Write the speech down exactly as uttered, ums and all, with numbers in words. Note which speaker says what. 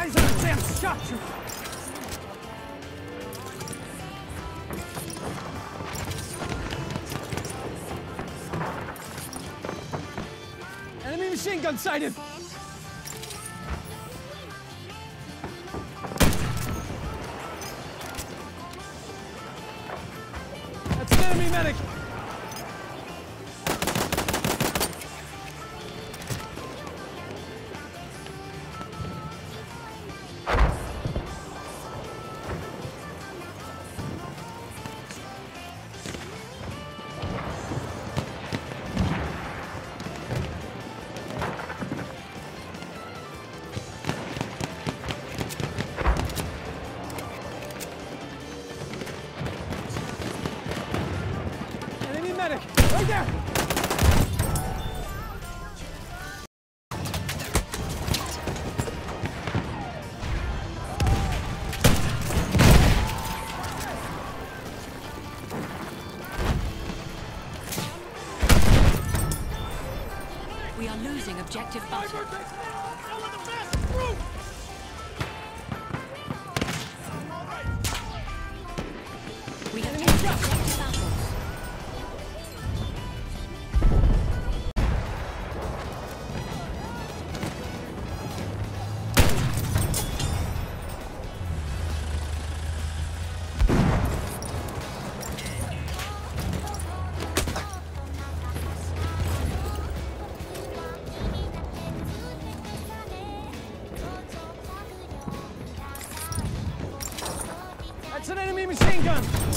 Speaker 1: Eyes on the damn shot trooper! Enemy machine gun sighted! That's an enemy medic! Medic! Right there!
Speaker 2: We are losing objective butter. We have taken objective apples.
Speaker 1: That's an enemy machine gun!